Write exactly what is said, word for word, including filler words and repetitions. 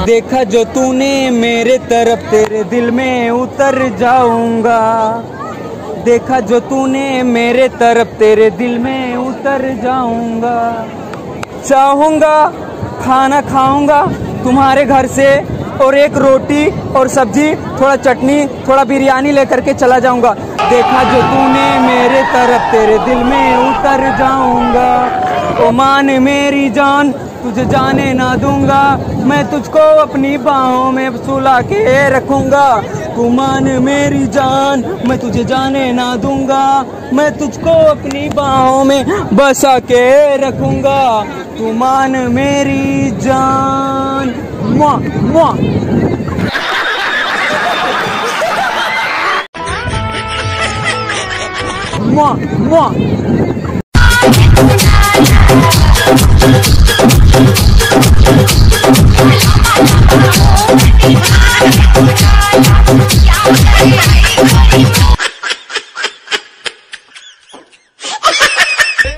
देखा जो तूने मेरे तरफ तेरे दिल में उतर जाऊंगा। देखा जो तूने मेरे तरफ तेरे दिल में उतर जाऊंगा। चाहूंगा खाना खाऊंगा तुम्हारे घर से और एक रोटी और सब्जी थोड़ा चटनी थोड़ा बिरयानी लेकर के चला जाऊंगा। देखा जो तूने मेरे तरफ तेरे दिल में उतर जाऊंगा। ओ मान मेरी जान तुझे जाने ना दूंगा, मैं तुझको अपनी बाहों में सुला के रखूंगा। तू मान मेरी जान मैं तुझे जाने ना दूंगा, मैं तुझको अपनी बाहों में बसा के रखूंगा। तू मान मेरी जान। मुआ मुआ मुआ मुआ We'll be right back.